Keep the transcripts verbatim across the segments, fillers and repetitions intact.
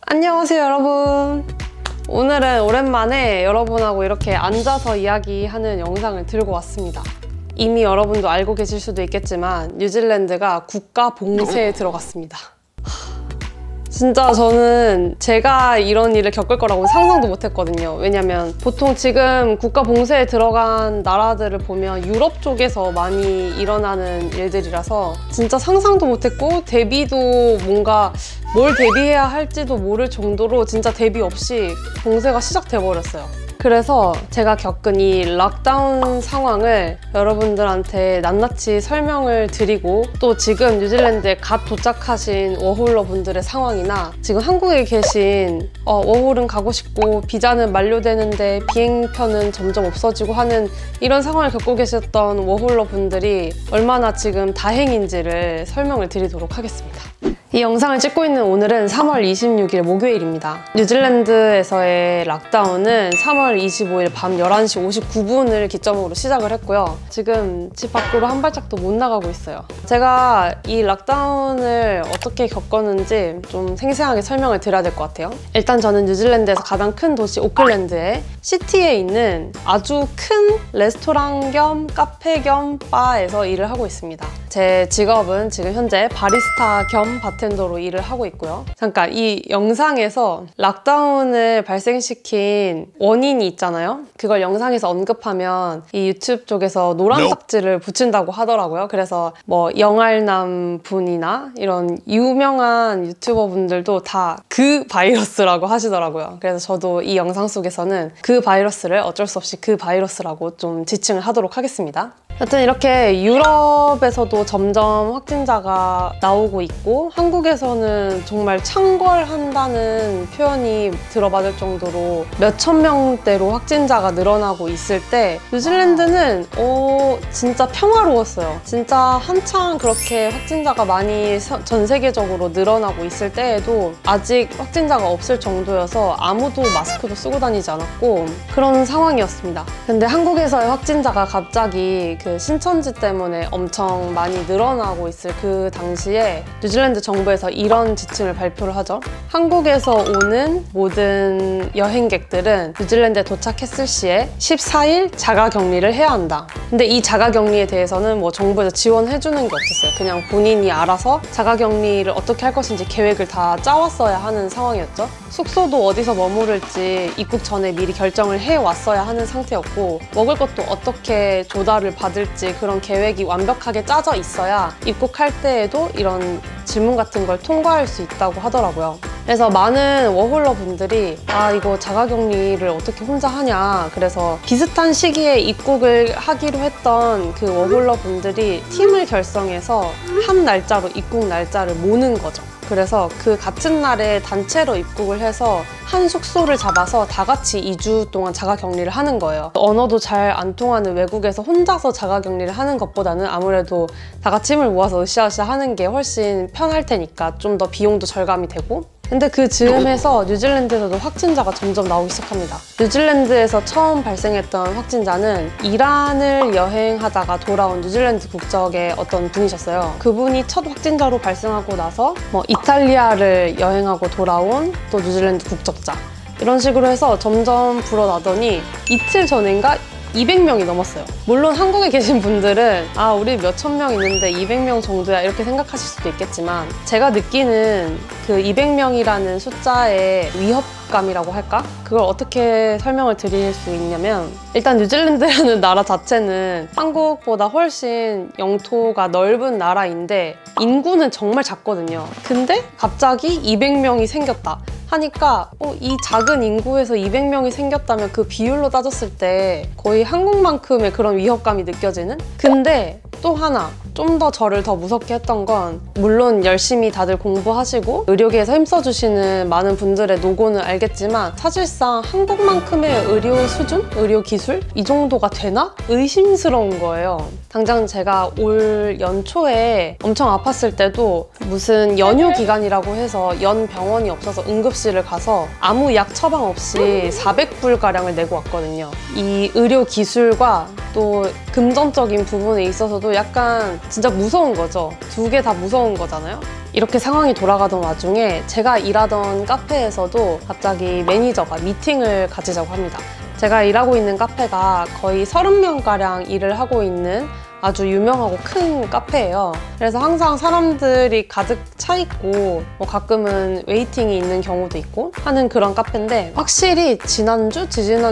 안녕하세요 여러분. 오늘은 오랜만에 여러분하고 이렇게 앉아서 이야기하는 영상을 들고 왔습니다. 이미 여러분도 알고 계실 수도 있겠지만 뉴질랜드가 국가 봉쇄에 들어갔습니다. 진짜 저는 제가 이런 일을 겪을 거라고 상상도 못 했거든요. 왜냐면 보통 지금 국가 봉쇄에 들어간 나라들을 보면 유럽 쪽에서 많이 일어나는 일들이라서 진짜 상상도 못 했고 대비도 뭔가 뭘 대비해야 할지도 모를 정도로 진짜 대비 없이 봉쇄가 시작돼 버렸어요. 그래서 제가 겪은 이 락다운 상황을 여러분들한테 낱낱이 설명을 드리고, 또 지금 뉴질랜드에 갓 도착하신 워홀러 분들의 상황이나 지금 한국에 계신 어, 워홀은 가고 싶고 비자는 만료되는데 비행편은 점점 없어지고 하는 이런 상황을 겪고 계셨던 워홀러 분들이 얼마나 지금 다행인지를 설명을 드리도록 하겠습니다. 이 영상을 찍고 있는 오늘은 삼월 이십육일 목요일입니다. 뉴질랜드에서의 락다운은 삼월 이십오일 밤 열한 시 오십구 분을 기점으로 시작을 했고요. 지금 집 밖으로 한 발짝도 못 나가고 있어요. 제가 이 락다운을 어떻게 겪었는지 좀 생생하게 설명을 드려야 될 것 같아요. 일단 저는 뉴질랜드에서 가장 큰 도시 오클랜드의 시티에 있는 아주 큰 레스토랑 겸 카페 겸 바에서 일을 하고 있습니다. 제 직업은 지금 현재 바리스타 겸 바텐더로 일을 하고 있고요. 잠깐, 이 영상에서 락다운을 발생시킨 원인이 있잖아요. 그걸 영상에서 언급하면 이 유튜브 쪽에서 노란 딱지를 붙인다고 하더라고요. 그래서 뭐 영알남 분이나 이런 유명한 유튜버 분들도 다 그 바이러스라고 하시더라고요. 그래서 저도 이 영상 속에서는 그 바이러스를 어쩔 수 없이 그 바이러스라고 좀 지칭을 하도록 하겠습니다. 여튼 이렇게 유럽에서도 점점 확진자가 나오고 있고, 한국에서는 정말 창궐한다는 표현이 들어받을 정도로 몇천 명대로 확진자가 늘어나고 있을 때 뉴질랜드는 어, 진짜 평화로웠어요. 진짜 한창 그렇게 확진자가 많이 전 세계적으로 늘어나고 있을 때에도 아직 확진자가 없을 정도여서 아무도 마스크도 쓰고 다니지 않았고 그런 상황이었습니다. 근데 한국에서의 확진자가 갑자기 그 신천지 때문에 엄청 많이 늘어나고 있을 그 당시에 뉴질랜드 정부에서 이런 지침을 발표를 하죠. 한국에서 오는 모든 여행객들은 뉴질랜드에 도착했을 시에 십사일 자가격리를 해야 한다. 근데 이 자가격리에 대해서는 뭐 정부에서 지원해주는 게 없었어요. 그냥 본인이 알아서 자가격리를 어떻게 할 것인지 계획을 다 짜왔어야 하는 상황이었죠. 숙소도 어디서 머무를지 입국 전에 미리 결정을 해왔어야 하는 상태였고, 먹을 것도 어떻게 조달을 받을지 그런 계획이 완벽하게 짜져 있어야 입국할 때에도 이런 질문 같은 걸 통과할 수 있다고 하더라고요. 그래서 많은 워홀러 분들이 아 이거 자가격리를 어떻게 혼자 하냐, 그래서 비슷한 시기에 입국을 하기로 했던 그 워홀러 분들이 팀을 결성해서 한 날짜로 입국 날짜를 모는 거죠. 그래서 그 같은 날에 단체로 입국을 해서 한 숙소를 잡아서 다 같이 이 주 동안 자가격리를 하는 거예요. 언어도 잘 안 통하는 외국에서 혼자서 자가격리를 하는 것보다는 아무래도 다 같이 힘을 모아서 으쌰으쌰 하는 게 훨씬 편할 테니까 좀 더 비용도 절감이 되고. 근데 그 즈음에서 뉴질랜드에서도 확진자가 점점 나오기 시작합니다. 뉴질랜드에서 처음 발생했던 확진자는 이란을 여행하다가 돌아온 뉴질랜드 국적의 어떤 분이셨어요. 그분이 첫 확진자로 발생하고 나서 뭐 이탈리아를 여행하고 돌아온 또 뉴질랜드 국적자, 이런 식으로 해서 점점 불어나더니 이틀 전인가 이백 명이 넘었어요. 물론 한국에 계신 분들은 아 우리 몇천 명 있는데 이백 명 정도야 이렇게 생각하실 수도 있겠지만, 제가 느끼는 그 이백 명이라는 숫자의 위협감이라고 할까? 그걸 어떻게 설명을 드릴 수 있냐면, 일단 뉴질랜드라는 나라 자체는 한국보다 훨씬 영토가 넓은 나라인데 인구는 정말 작거든요. 근데 갑자기 이백 명이 생겼다 하니까 어, 이 작은 인구에서 이백 명이 생겼다면 그 비율로 따졌을 때 거의 한국만큼의 그런 위협감이 느껴지는? 근데 또 하나 좀 더 저를 더 무섭게 했던 건, 물론 열심히 다들 공부하시고 의료계에서 힘써주시는 많은 분들의 노고는 알겠지만 사실상 한국만큼의 의료 수준? 의료 기술? 이 정도가 되나? 의심스러운 거예요. 당장 제가 올 연초에 엄청 아팠을 때도 무슨 연휴 기간이라고 해서 연 병원이 없어서 응급실을 가서 아무 약 처방 없이 사백 불가량을 내고 왔거든요. 이 의료 기술과 또 금전적인 부분에 있어서도 약간 진짜 무서운 거죠. 두 개 다 무서운 거잖아요. 이렇게 상황이 돌아가던 와중에 제가 일하던 카페에서도 갑자기 매니저가 미팅을 가지자고 합니다. 제가 일하고 있는 카페가 거의 서른 명가량 일을 하고 있는 아주 유명하고 큰 카페예요. 그래서 항상 사람들이 가득 차 있고 뭐 가끔은 웨이팅이 있는 경우도 있고 하는 그런 카페인데, 확실히 지난주,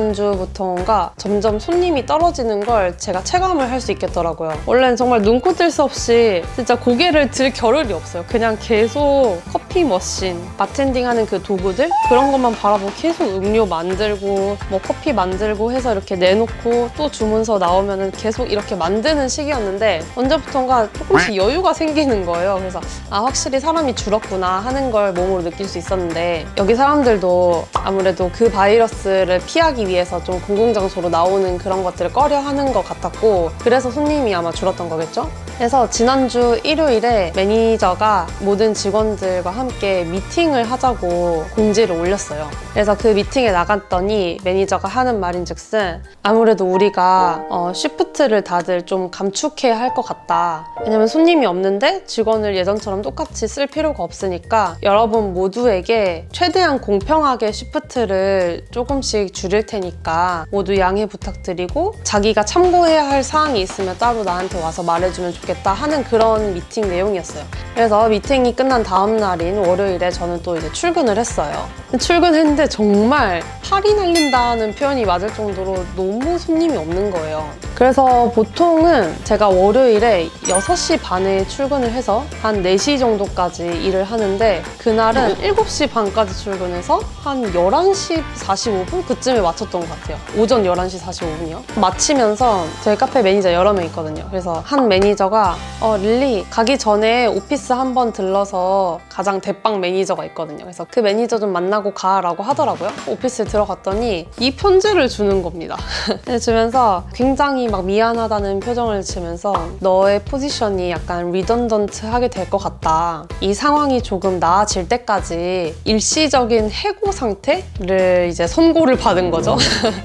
지지난주부터인가 점점 손님이 떨어지는 걸 제가 체감을 할 수 있겠더라고요. 원래는 정말 눈코 뜰 새 없이 진짜 고개를 들 겨를이 없어요. 그냥 계속 커피 머신, 바텐딩 하는 그 도구들 그런 것만 바라보고 계속 음료 만들고 뭐 커피 만들고 해서 이렇게 내놓고 또 주문서 나오면은 계속 이렇게 만드는 시기였는데, 언제부턴가 조금씩 여유가 생기는 거예요. 그래서 아, 확실히 사람이 줄었구나 하는 걸 몸으로 느낄 수 있었는데, 여기 사람들도 아무래도 그 바이러스를 피하기 위해서 좀 공공장소로 나오는 그런 것들을 꺼려 하는 것 같았고, 그래서 손님이 아마 줄었던 거겠죠? 그래서 지난주 일요일에 매니저가 모든 직원들과 함께 미팅을 하자고 공지를 올렸어요. 그래서 그 미팅에 나갔더니 매니저가 하는 말인즉슨 아무래도 우리가 어, 시프트를 다들 좀 감축해야 할 것 같다. 왜냐면 손님이 없는데 직원을 예전처럼 똑같이 쓸 필요가 없으니까 여러분 모두에게 최대한 공평하게 시프트를 조금씩 줄일 테니까 모두 양해 부탁드리고, 자기가 참고해야 할 사항이 있으면 따로 나한테 와서 말해주면 좋겠다 하는 그런 미팅 내용이었어요. 그래서 미팅이 끝난 다음 날인 월요일에 저는 또 이제 출근을 했어요. 출근했는데 정말 팔이 날린다는 표현이 맞을 정도로 너무 손님이 없는 거예요. 그래서 보통은 제가 월요일에 여섯 시 반에 출근을 해서 한 네 시 정도까지 일을 하는데, 그날은 일곱 시 반까지 출근해서 한 열한 시 사십오 분 그쯤에 마쳤던 것 같아요. 오전 열한 시 사십오 분이요. 마치면서 저희 카페 매니저 여러 명 있거든요. 그래서 한 매니저가 어 릴리 가기 전에 오피스 한번 들러서, 가장 대빵 매니저가 있거든요. 그래서 그 매니저 좀 만나고 가라고 하더라고요. 오피스에 들어갔더니 이 편지를 주는 겁니다. 주면서 굉장히 막 미안하다는 표정을 지면서 너의 포지션이 약간 리던던트하게 될 것 같다. 이 상황이 조금 나아질 때까지 일시적인 해고 상태를 이제 선고를 받은 거죠.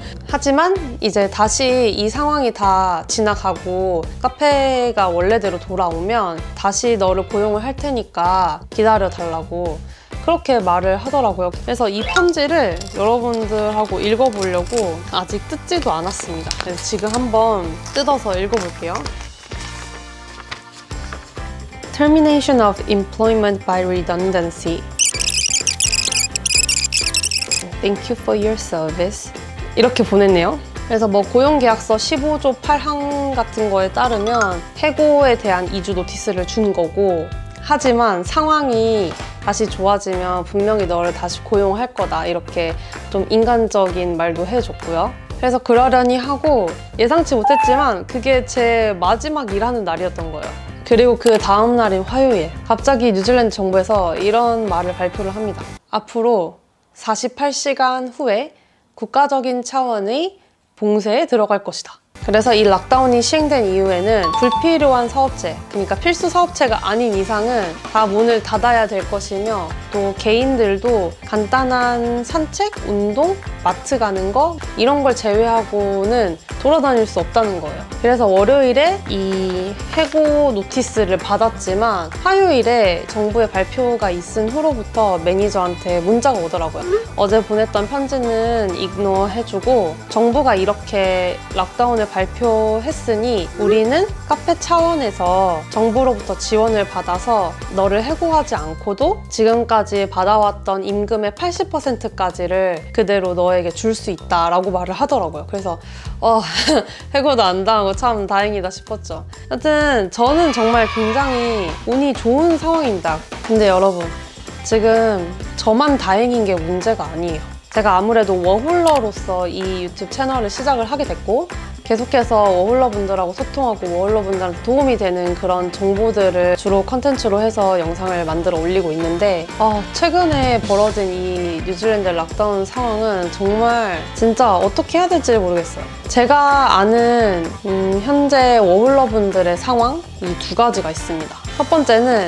하지만 이제 다시 이 상황이 다 지나가고 카페가 원래대로 돌아오면 다시 너를 고용을 할 테니까 기다려달라고 그렇게 말을 하더라고요. 그래서 이 편지를 여러분들하고 읽어보려고 아직 뜯지도 않았습니다. 그래서 지금 한번 뜯어서 읽어볼게요. Termination of employment by redundancy. Thank you for your service. 이렇게 보냈네요. 그래서 뭐 고용계약서 십오 조 팔 항 같은 거에 따르면 해고에 대한 이 주 노티스를 준 거고, 하지만 상황이 다시 좋아지면 분명히 너를 다시 고용할 거다, 이렇게 좀 인간적인 말도 해줬고요. 그래서 그러려니 하고 예상치 못했지만 그게 제 마지막 일하는 날이었던 거예요. 그리고 그 다음 날인 화요일, 갑자기 뉴질랜드 정부에서 이런 말을 발표를 합니다. 앞으로 사십팔 시간 후에 국가적인 차원의 봉쇄에 들어갈 것이다. 그래서 이 락다운이 시행된 이후에는 불필요한 사업체, 그러니까 필수 사업체가 아닌 이상은 다 문을 닫아야 될 것이며, 또 개인들도 간단한 산책, 운동, 마트 가는 거 이런 걸 제외하고는 돌아다닐 수 없다는 거예요. 그래서 월요일에 이 해고 노티스를 받았지만 화요일에 정부의 발표가 있은 후로부터 매니저한테 문자가 오더라고요. 어제 보냈던 편지는 이그노어 해주고 정부가 이렇게 락다운을 발표했으니 우리는 카페 차원에서 정부로부터 지원을 받아서 너를 해고하지 않고도 지금까지 받아왔던 임금의 팔십 퍼센트까지를 그대로 너에게 줄 수 있다라고 말을 하더라고요. 그래서 어, 해고도 안 당하고 참 다행이다 싶었죠. 하여튼 저는 정말 굉장히 운이 좋은 상황입니다. 근데 여러분, 지금 저만 다행인 게 문제가 아니에요. 제가 아무래도 워홀러로서 이 유튜브 채널을 시작을 하게 됐고, 계속해서 워홀러 분들하고 소통하고 워홀러 분들한테 도움이 되는 그런 정보들을 주로 컨텐츠로 해서 영상을 만들어 올리고 있는데, 아, 최근에 벌어진 이 뉴질랜드 락다운 상황은 정말 진짜 어떻게 해야 될지 모르겠어요. 제가 아는 음, 현재 워홀러 분들의 상황 이 두 가지가 있습니다. 첫 번째는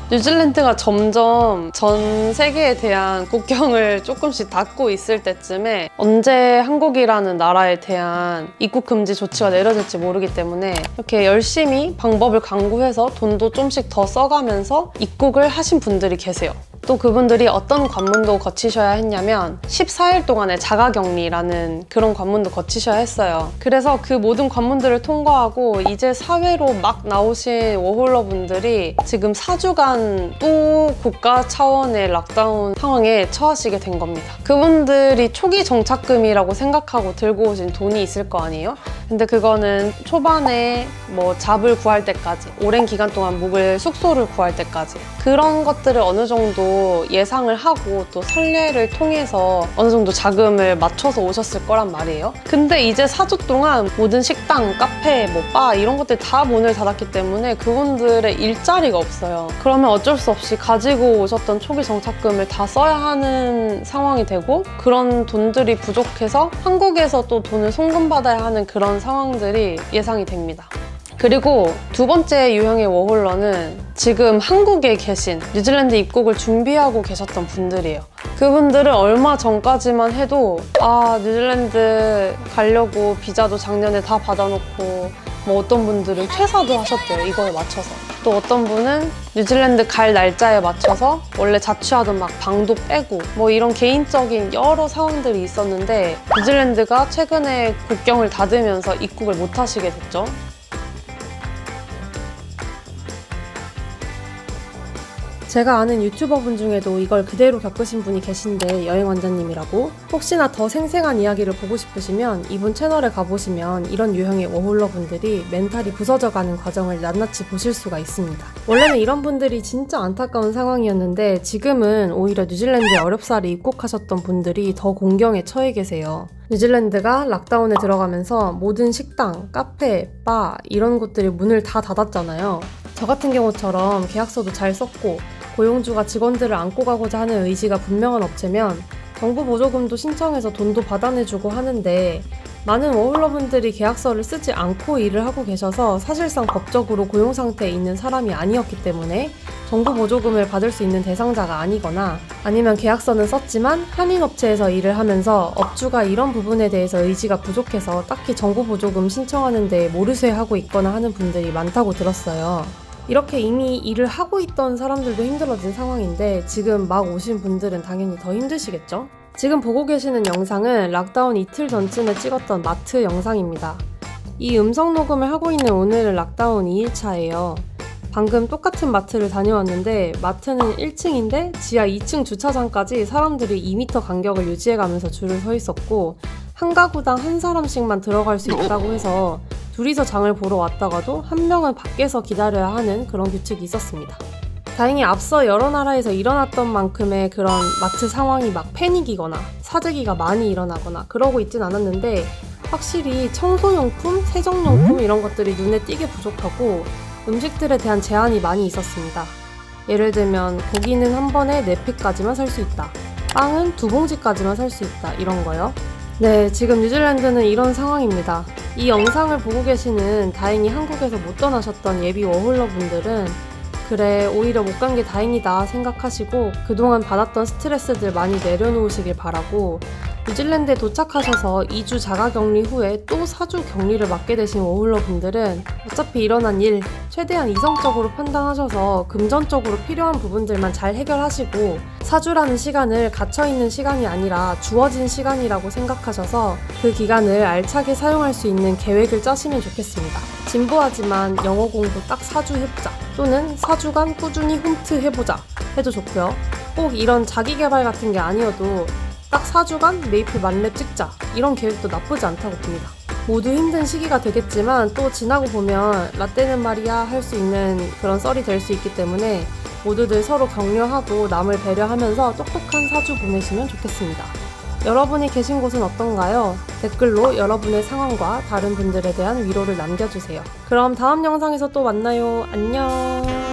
뉴질랜드가 점점 전 세계에 대한 국경을 조금씩 닫고 있을 때쯤에 언제 한국이라는 나라에 대한 입국 금지 조치가 내려질지 모르기 때문에 이렇게 열심히 방법을 강구해서 돈도 좀씩 더 써가면서 입국을 하신 분들이 계세요. 또 그분들이 어떤 관문도 거치셔야 했냐면 십사 일 동안의 자가격리라는 그런 관문도 거치셔야 했어요. 그래서 그 모든 관문들을 통과하고 이제 사회로 막 나오신 워홀러 분들이 지금 사 주간 또 국가 차원의 락다운 상황에 처하시게 된 겁니다. 그분들이 초기 정착금이라고 생각하고 들고 오신 돈이 있을 거 아니에요? 근데 그거는 초반에 뭐 잡을 구할 때까지, 오랜 기간 동안 묵을 숙소를 구할 때까지 그런 것들을 어느 정도 예상을 하고 또 선례를 통해서 어느 정도 자금을 맞춰서 오셨을 거란 말이에요. 근데 이제 사 주 동안 모든 식당, 카페, 뭐 바 이런 것들 다 문을 닫았기 때문에 그분들의 일자리가 없어요. 그러면 어쩔 수 없이 가지고 오셨던 초기 정착금을 다 써야 하는 상황이 되고 그런 돈들이 부족해서 한국에서 또 돈을 송금받아야 하는 그런 상황들이 예상이 됩니다. 그리고 두 번째 유형의 워홀러는 지금 한국에 계신 뉴질랜드 입국을 준비하고 계셨던 분들이에요. 그분들은 얼마 전까지만 해도 아 뉴질랜드 가려고 비자도 작년에 다 받아놓고 뭐 어떤 분들은 퇴사도 하셨대요. 이거에 맞춰서. 또 어떤 분은 뉴질랜드 갈 날짜에 맞춰서 원래 자취하던 막 방도 빼고 뭐 이런 개인적인 여러 상황들이 있었는데 뉴질랜드가 최근에 국경을 닫으면서 입국을 못 하시게 됐죠. 제가 아는 유튜버분 중에도 이걸 그대로 겪으신 분이 계신데 여행원자님이라고. 혹시나 더 생생한 이야기를 보고 싶으시면 이분 채널에 가보시면 이런 유형의 워홀러 분들이 멘탈이 부서져가는 과정을 낱낱이 보실 수가 있습니다. 원래는 이런 분들이 진짜 안타까운 상황이었는데 지금은 오히려 뉴질랜드에 어렵사리 입국하셨던 분들이 더 공경에 처해 계세요. 뉴질랜드가 락다운에 들어가면서 모든 식당, 카페, 바 이런 곳들이 문을 다 닫았잖아요. 저 같은 경우처럼 계약서도 잘 썼고 고용주가 직원들을 안고 가고자 하는 의지가 분명한 업체면 정부 보조금도 신청해서 돈도 받아내주고 하는데 많은 워홀러분들이 계약서를 쓰지 않고 일을 하고 계셔서 사실상 법적으로 고용 상태에 있는 사람이 아니었기 때문에 정부 보조금을 받을 수 있는 대상자가 아니거나 아니면 계약서는 썼지만 한인업체에서 일을 하면서 업주가 이런 부분에 대해서 의지가 부족해서 딱히 정부 보조금 신청하는 데 모르쇠하고 있거나 하는 분들이 많다고 들었어요. 이렇게 이미 일을 하고 있던 사람들도 힘들어진 상황인데 지금 막 오신 분들은 당연히 더 힘드시겠죠? 지금 보고 계시는 영상은 락다운 이틀 전쯤에 찍었던 마트 영상입니다. 이 음성 녹음을 하고 있는 오늘은 락다운 이 일 차예요. 방금 똑같은 마트를 다녀왔는데 마트는 일 층인데 지하 이 층 주차장까지 사람들이 이 미터 간격을 유지해가면서 줄을 서 있었고 한 가구당 한 사람씩만 들어갈 수 있다고 해서 둘이서 장을 보러 왔다가도 한 명은 밖에서 기다려야 하는 그런 규칙이 있었습니다. 다행히 앞서 여러 나라에서 일어났던 만큼의 그런 마트 상황이 막 패닉이거나 사재기가 많이 일어나거나 그러고 있진 않았는데 확실히 청소용품, 세정용품 이런 것들이 눈에 띄게 부족하고 음식들에 대한 제한이 많이 있었습니다. 예를 들면 고기는 한 번에 네 팩까지만 살 수 있다. 빵은 두 봉지까지만 살 수 있다. 이런 거요. 네, 지금 뉴질랜드는 이런 상황입니다. 이 영상을 보고 계시는 다행히 한국에서 못 떠나셨던 예비 워홀러 분들은 그래 오히려 못 간 게 다행이다 생각하시고 그동안 받았던 스트레스들 많이 내려놓으시길 바라고 뉴질랜드에 도착하셔서 이 주 자가격리 후에 또 사 주 격리를 맞게 되신 워홀러 분들은 어차피 일어난 일 최대한 이성적으로 판단하셔서 금전적으로 필요한 부분들만 잘 해결하시고 사 주라는 시간을 갇혀있는 시간이 아니라 주어진 시간이라고 생각하셔서 그 기간을 알차게 사용할 수 있는 계획을 짜시면 좋겠습니다. 진부하지만 영어 공부 딱 사 주 해보자 또는 사 주간 꾸준히 홈트 해보자 해도 좋고요. 꼭 이런 자기개발 같은 게 아니어도 딱 사 주간 메이플 만렙 찍자 이런 계획도 나쁘지 않다고 봅니다. 모두 힘든 시기가 되겠지만 또 지나고 보면 라떼는 말이야 할 수 있는 그런 썰이 될 수 있기 때문에 모두들 서로 격려하고 남을 배려하면서 똑똑한 사 주 보내시면 좋겠습니다. 여러분이 계신 곳은 어떤가요? 댓글로 여러분의 상황과 다른 분들에 대한 위로를 남겨주세요. 그럼 다음 영상에서 또 만나요. 안녕.